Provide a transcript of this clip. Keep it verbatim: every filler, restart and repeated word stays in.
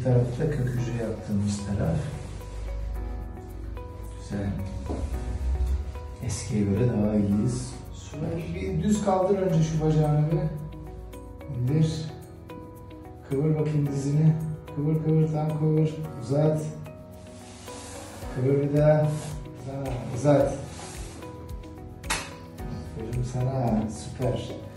tarafı da kök hücre yaptığımız taraf. Güzel. Eskiye göre daha iyiyiz. Süper. Bir düz kaldır önce şu bacağını bir. İndir. Kıvır bakayım dizini. Kıvır kıvır tam kıvır. Uzat. Kıvır bir daha. Tamam, uzat. Aferin sana. Süper.